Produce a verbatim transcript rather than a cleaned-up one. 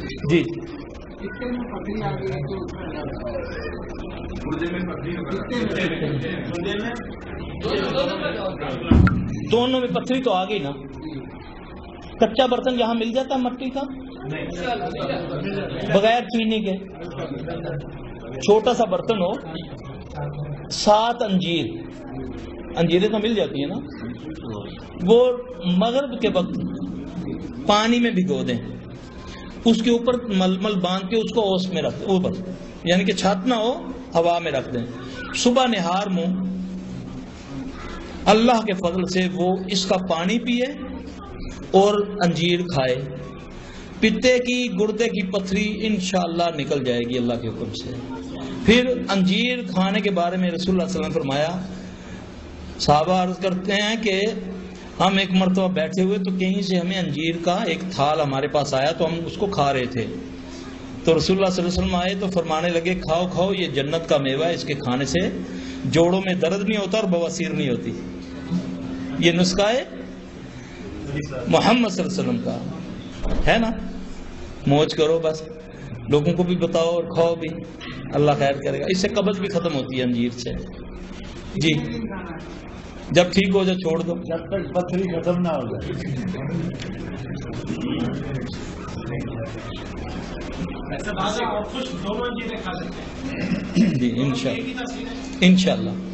جی دونوں میں پتھری تو آ گئی نا. کچا برتن یہاں مل جاتا مٹی کا بغیر چینی کے, چھوٹا سا برتن ہو, سات انجیر, انجیریں تو مل جاتی ہیں نا, وہ مغرب کے وقت پانی میں بھگو دیں, اس کے اوپر ململ باندھ کے اس کو اوس میں رکھ دیں, اوپر یعنی کہ چھت نہ ہو, ہوا میں رکھ دیں. صبح نہار منہ اللہ کے فضل سے وہ اس کا پانی پیے اور انجیر کھائے, پتے کی گردے کی پتھری انشاءاللہ نکل جائے گی اللہ کے حکم سے. پھر انجیر کھانے کے بارے میں رسول اللہ صلی اللہ علیہ وسلم نے فرمایا, صحابہ عرض کرتے ہیں کہ ہم ایک مرتبہ بیٹھے ہوئے تو کہیں سے ہمیں انجیر کا ایک تھال ہمارے پاس آیا تو ہم اس کو کھا رہے تھے, تو رسول اللہ صلی اللہ علیہ وسلم آئے تو فرمانے لگے کھاؤ کھاؤ یہ جنت کا میوہ ہے, اس کے کھانے سے جوڑوں میں درد نہیں ہوتا اور بواسیر نہیں ہوتی. یہ نسخہ ہے محمد صلی اللہ علیہ وسلم کا ہے نا. موج کرو بس, لوگوں کو بھی بتاؤ اور کھاؤ بھی, اللہ خیر کرے گا. اس سے قبض بھی ختم ہوتی ہے انجیر سے. جی جب ٹھیک ہو جائے چھوڑ دو, جب تک پتھری ختم نہ ہو جائے. جی انشاءاللہ انشاءاللہ